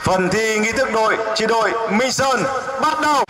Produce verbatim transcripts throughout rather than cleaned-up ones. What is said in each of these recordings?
Phần thi nghi thức đội chi đội Minh Sơn bắt đầu.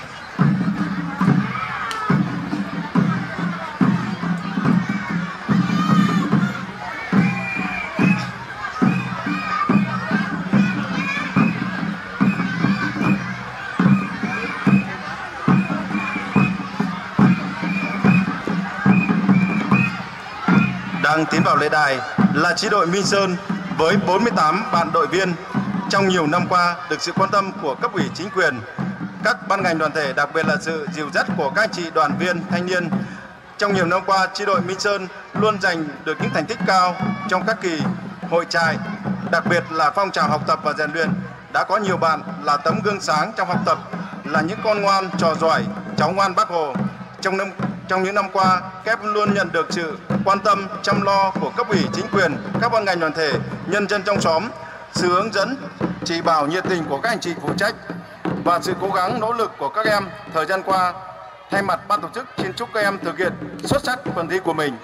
Đang tiến vào lễ đài là chi đội Minh Sơn với bốn mươi tám bạn đội viên. Trong nhiều năm qua, được sự quan tâm của cấp ủy chính quyền, các ban ngành đoàn thể, đặc biệt là sự dìu dắt của các anh chị đoàn viên thanh niên. Trong nhiều năm qua, chi đội Minh Sơn luôn giành được những thành tích cao trong các kỳ hội trại, đặc biệt là phong trào học tập và rèn luyện. Đã có nhiều bạn là tấm gương sáng trong học tập, là những con ngoan trò giỏi, cháu ngoan Bác Hồ. Trong năm trong những năm qua, các em luôn nhận được sự quan tâm, chăm lo của cấp ủy chính quyền, các ban ngành đoàn thể, nhân dân trong xóm, sự hướng dẫn, chỉ bảo nhiệt tình của các anh chị phụ trách và sự cố gắng nỗ lực của các em thời gian qua. Thay mặt ban tổ chức xin chúc các em thực hiện xuất sắc phần thi của mình.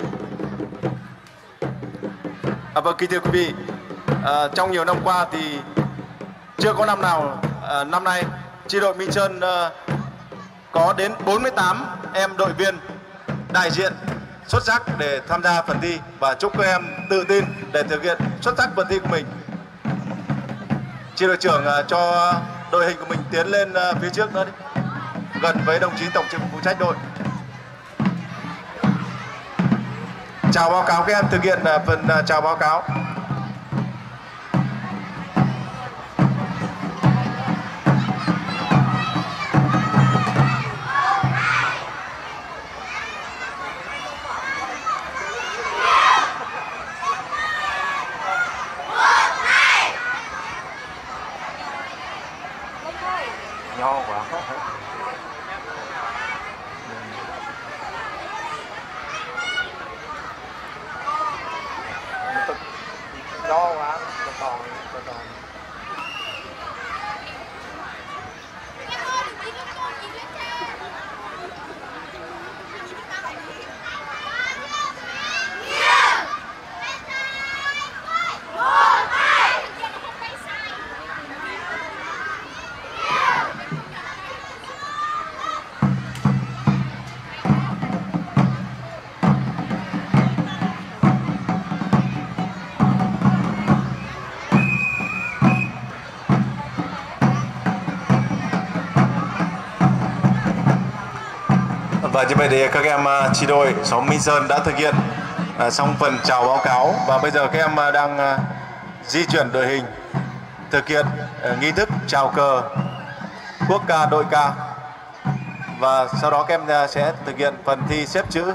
À, vâng, kính thưa quý vị, à, trong nhiều năm qua thì chưa có năm nào à, năm nay chi đội Minh Sơn à, có đến bốn mươi tám em đội viên đại diện xuất sắc để tham gia phần thi, và chúc các em tự tin để thực hiện xuất sắc phần thi của mình. Chi đội trưởng uh, cho đội hình của mình tiến lên uh, phía trước nữa đi, gần với đồng chí tổng trưởng phụ trách đội. Chào báo cáo các em thực hiện uh, phần uh, chào báo cáo. Nho quá. Nho quá, còn còn còn. Và như vậy thì các em chi đội xóm Minh Sơn đã thực hiện uh, xong phần chào báo cáo, và bây giờ các em uh, đang uh, di chuyển đội hình thực hiện uh, nghi thức chào cờ, quốc ca, đội ca, và sau đó các em uh, sẽ thực hiện phần thi xếp chữ.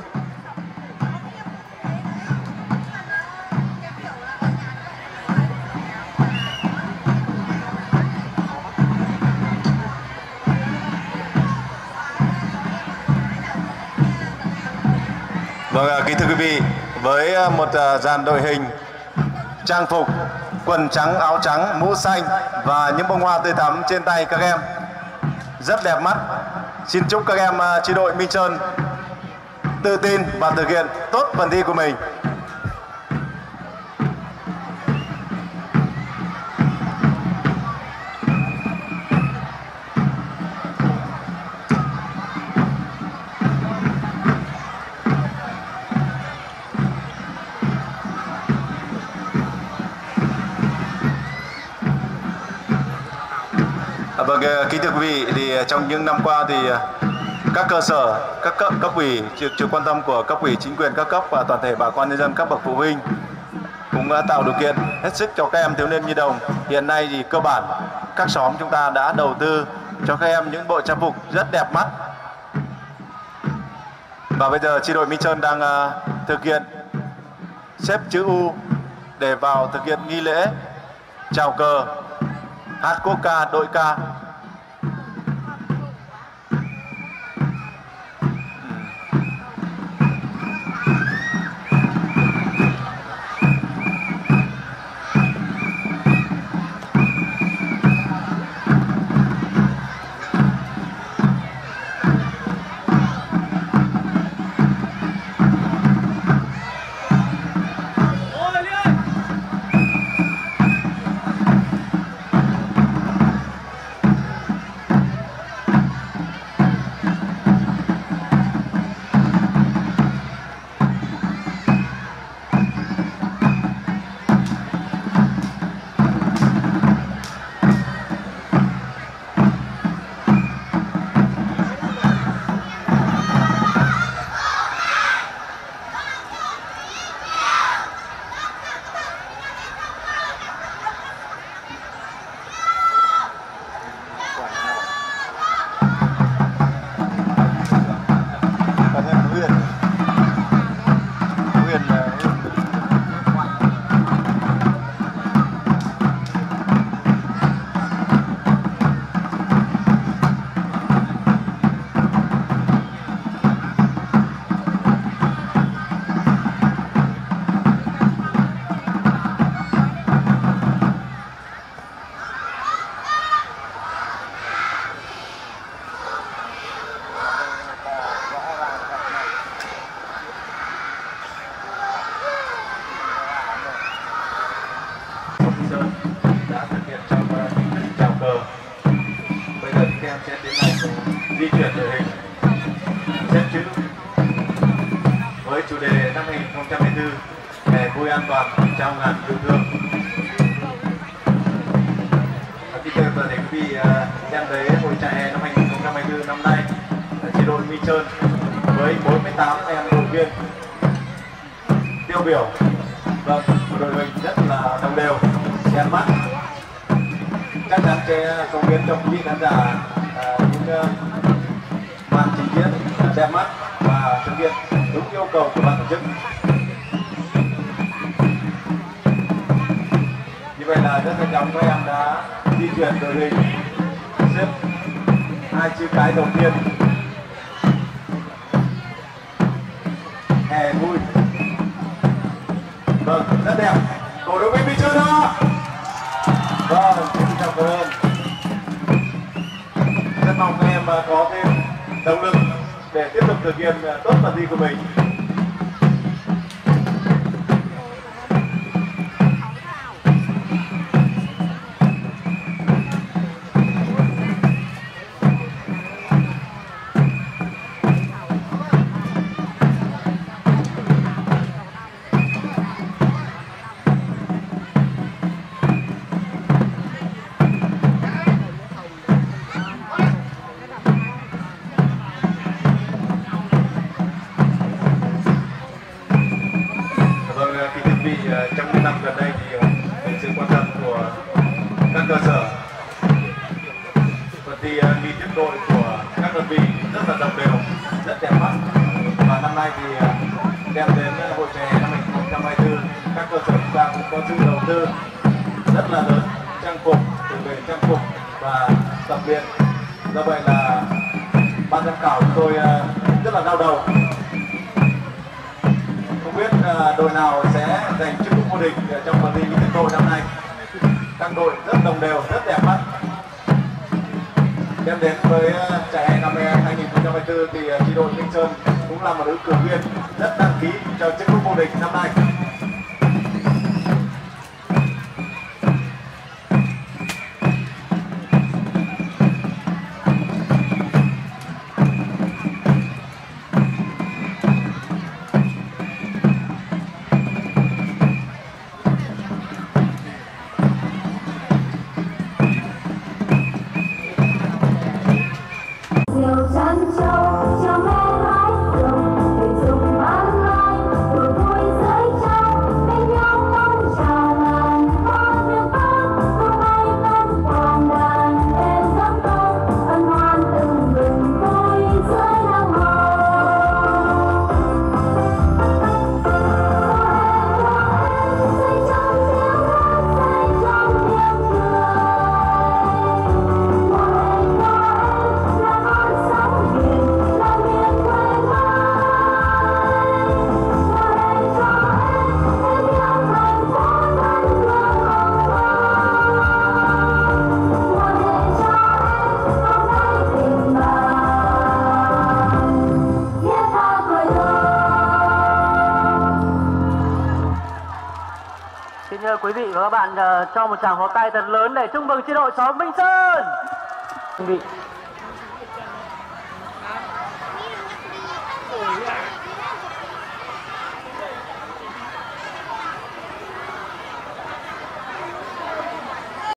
Vâng, kính thưa quý vị, với một dàn đội hình trang phục quần trắng, áo trắng, mũ xanh và những bông hoa tươi thắm trên tay các em rất đẹp mắt. Xin chúc các em chi đội Minh Sơn tự tin và thực hiện tốt phần thi của mình. Vâng, kính thưa quý vị, thì trong những năm qua thì các cơ sở, các cấp, cấp ủy, sự quan tâm của cấp ủy chính quyền các cấp và toàn thể bà con nhân dân, các bậc phụ huynh cũng đã tạo điều kiện hết sức cho các em thiếu niên nhi đồng. Hiện nay thì cơ bản các xóm chúng ta đã đầu tư cho các em những bộ trang phục rất đẹp mắt. Và bây giờ chi đội Minh Sơn đang uh, thực hiện xếp chữ U để vào thực hiện nghi lễ chào cờ, hát quốc ca, đội ca. an toàn, trao ngàn yêu thương. Tiếp theo là để quý vị xem thấy hội trại hè năm hai nghìn không trăm hai mươi tư năm nay chi đội Mỹ Sơn với bốn mươi tám em đội viên tiêu biểu. Vâng, một đội hình rất là đồng đều, đẹp mắt. Chắc chắn sẽ công hiến cho quý vị khán giả à, những uh, màn trình diễn đẹp mắt và thực hiện đúng yêu cầu của ban tổ chức. Như vậy là rất nhanh chóng các em đã di chuyển đội hình xếp hai chữ cái đầu tiên. Hè vui. Vâng, rất đẹp. Cổ động viên Mỹ Sơn đó. Vâng, xin chào cảm ơn. Rất mong các em có thêm động lực để tiếp tục thực hiện tốt phần thi của mình. Trong những năm gần đây thì được sự quan tâm của các cơ sở, phần thi đi tiếp đội của các đơn vị rất là đồng đều, rất đẹp mắt. Và năm nay thì đem đến hội trại hè năm hai nghìn không trăm hai mươi tư, các cơ sở chúng ta cũng có sự đầu tư rất là lớn, trang phục, từ về trang phục và tập luyện. Do vậy là ban giám khảo chúng tôi rất là đau đầu. Không biết đội nào sẽ giành chức vô địch trong phần thi tiếp đội năm nay. Các đội rất đồng đều, rất đẹp mắt. Đem đến với trại hè năm hai nghìn không trăm hai mươi tư thì chi đội Minh Sơn cũng là một ứng cử viên rất đăng ký cho chức vô địch năm nay. Quý vị và các bạn uh, cho một tràng pháo tay thật lớn để chúc mừng chi đội xóm Minh Sơn. Quý vị.